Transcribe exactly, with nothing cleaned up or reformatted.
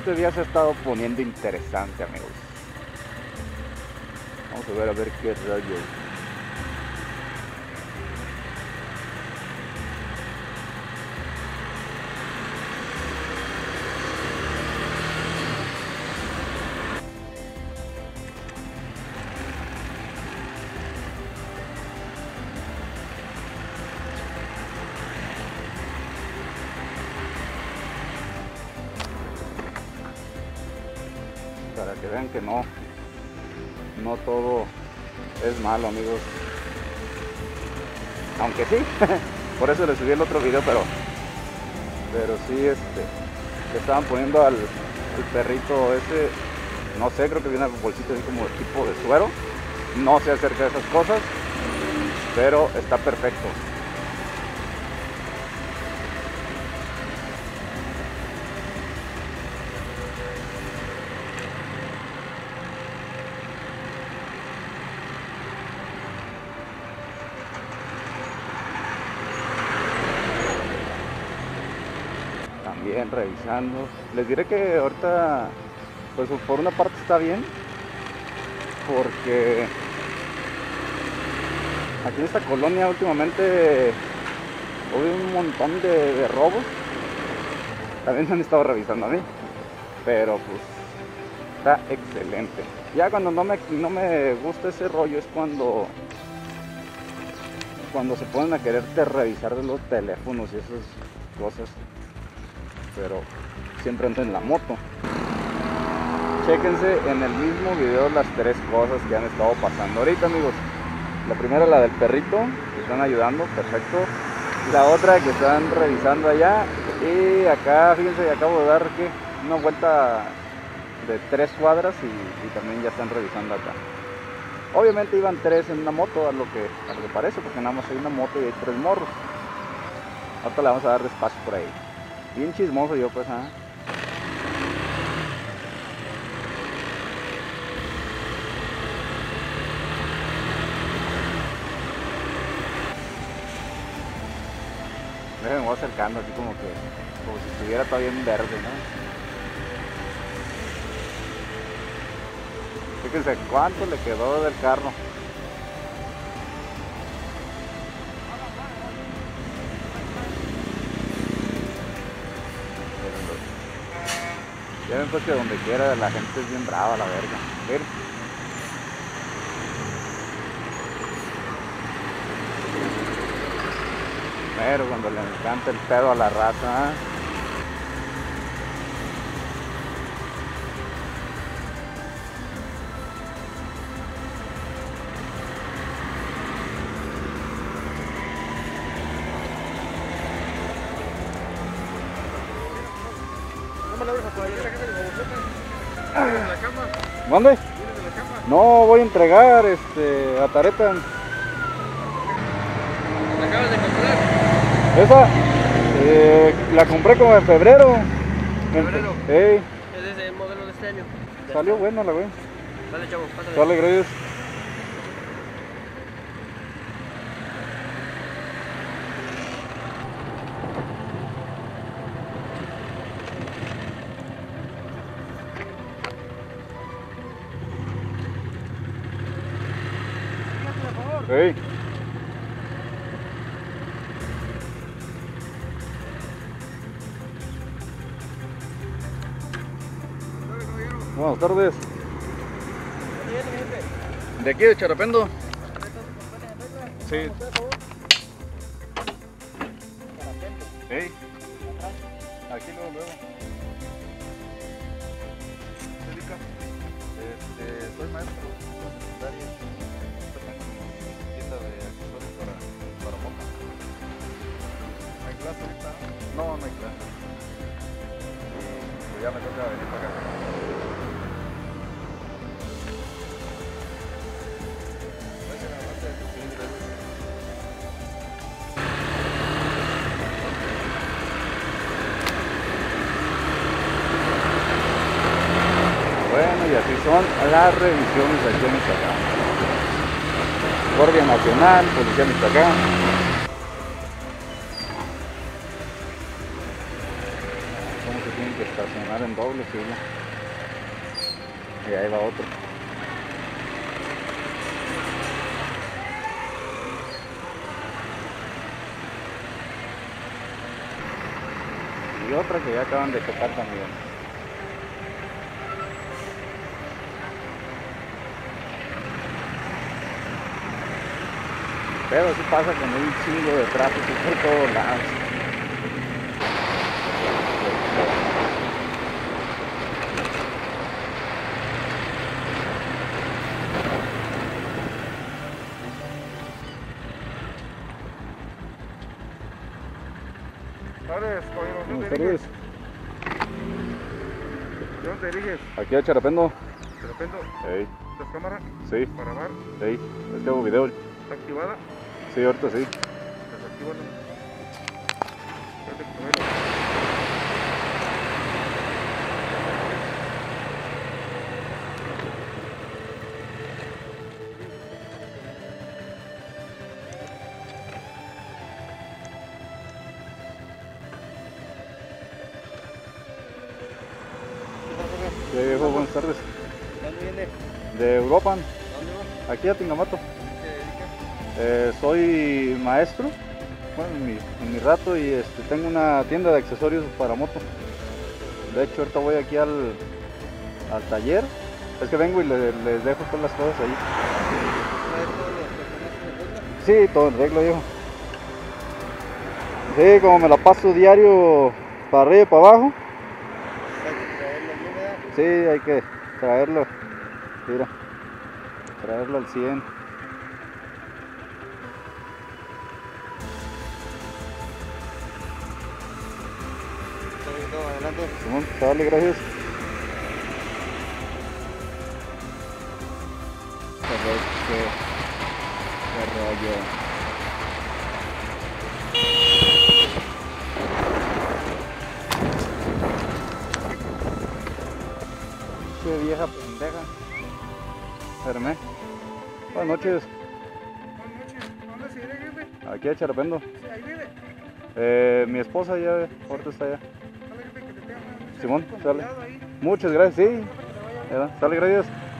este día se ha estado poniendo interesante, amigos. Vamos a ver a ver qué rollo. Para que vean que no, no todo es malo, amigos. Aunque sí, por eso les subí el otro video, pero pero sí, este, le estaban poniendo al, al perrito ese, no sé, creo que viene una bolsita así como tipo de suero. No sé acerca de esas cosas, pero está perfecto. Bien, revisando. Les diré que ahorita, pues por una parte está bien, porque aquí en esta colonia últimamente hubo un montón de, de robos. También me han estado revisando a mí, pero pues está excelente. Ya cuando no me, no me gusta ese rollo es cuando cuando se ponen a quererte revisar de los teléfonos y esas cosas. Pero siempre ando en la moto. Chéquense en el mismo video las tres cosas que han estado pasando ahorita, amigos. La primera, la del perrito, que están ayudando, perfecto. La otra, que están revisando allá. Y acá, fíjense, acabo de dar ¿qué? una vuelta de tres cuadras y, y también ya están revisando acá. Obviamente iban tres en una moto, a lo que, a lo que parece, porque nada más hay una moto y hay tres morros. Ahorita le vamos a dar despacio por ahí. Bien chismoso yo, pues, ¿ah? Me voy acercando así como que, como si estuviera todavía en verde, ¿no? Fíjense cuánto le quedó del carro. Ya ven pues que donde quiera la gente es bien brava, la verga. Miren. Pero cuando le encanta el pedo a la raza, ¿eh? ¿La cama? ¿Dónde? ¿Vienes de la cama? No, voy a entregar este a Tareta. ¿La acabas de comprar? Esa eh, la compré como en febrero. ¿Febrero? Hey, Es ese modelo de este año. salió bueno la güey. Dale, chavo, pásale. Dale, gracias. Hey. Buenas tardes. De aquí de Charapendo. Sí. Hey. Aquí luego, luego. ¿Se dedica? Este, soy maestro secundario. Tienda de accesorios para, para moto. ¿No hay clase ahorita? No, no hay clase. Y pues ya me toca venir para acá. Bueno, y así son las revisiones aquí en Michoacán. Guardia Nacional, Policía Michoacán. Cómo se tienen que estacionar en doble fila. Y ahí va otro. Y otra que ya acaban de chocar también. Pero sí pasa con un chingo de tráfico por todos lados. Tardes, caballero, ¿dónde Buenas te diriges? tardes. ¿De dónde te diriges? Aquí a Charapendo. ¿De repente? Ey, ¿Estás cámara? sí, ¿Para bar? ey, es que hago video. ¿Está activada? Sí, ahorita sí. Desactívala. Espérate, caballero. Sí, viejo, buenas tardes. ¿Dónde viene? De Europa, ¿Dónde va? aquí a Tingamato. ¿Qué dedica? Eh, soy maestro, bueno, en mi, en mi rato, y este, tengo una tienda de accesorios para moto. De hecho, ahorita voy aquí al, al taller. Es que vengo y le- les dejo todas las cosas ahí. ¿Traes todos los personajes de regla? Sí, todo en regla, viejo. Sí, como me la paso diario para arriba y para abajo. Hay que traerlo bien, ¿verdad? Sí, hay que traerlo. Mira, traerlo al cien. Está bien, todo, adelante. Simón, dale, gracias. Qué, qué, qué rollo. Qué vieja pendeja. Espérame. Buenas noches. Buenas noches. ¿Dónde se dirige, jefe? Aquí a Charapendo. Sí, ahí vive. Eh, mi esposa ya ahorita está allá. Dale, jefe, que te tenga una noche. Simón, Con dale. cuidado ahí. Muchas gracias, sí. Jefe, que te vaya bien. Ya, sale, gracias.